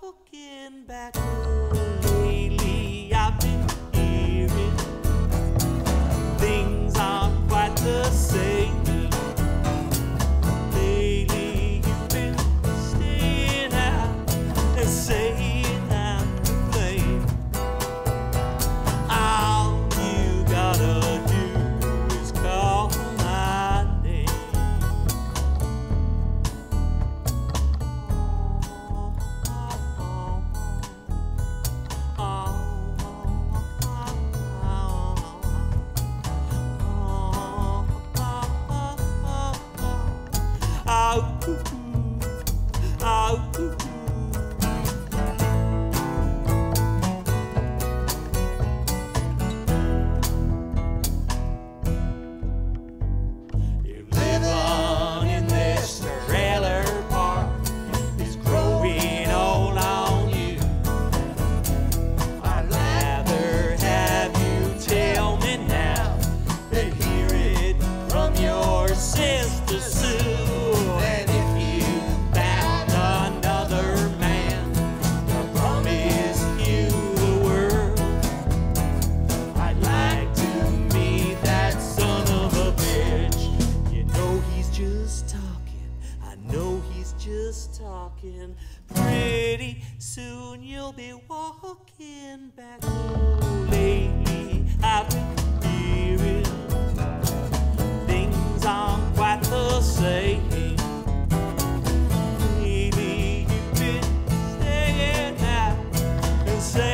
walking back home. Lately I've been hearing things aren't quite the same. Lately you've been staying out and saying I'm to blame. All you gotta do is call my name. You live on in this trailer park, it's growing all on you. I'd rather have you tell me now than hear it from your sister Sue. And if you found another man to promise you the world, I'd like to meet that son of a bitch. You know he's just talking, I know he's just talking. Pretty soon you'll be walking back home. Lately I've been hearing things aren't quite the same. Maybe you've been staying out and saying